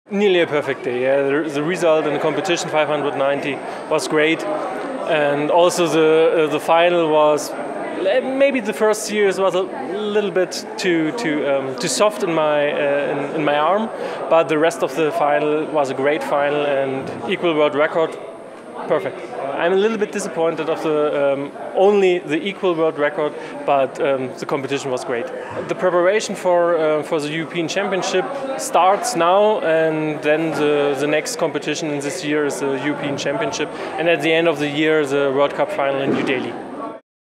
Nearly a perfect day. Yeah, the result in the competition 590 was great, and also the final was maybe the first years was a little bit too soft in my arm, but the rest of the final was a great final and equal world record. Perfect. I'm a little bit disappointed of the only the equal world record, but the competition was great. The preparation for the European Championship starts now, and then the next competition in this year is the European Championship, and at the end of the year the World Cup final in New Delhi.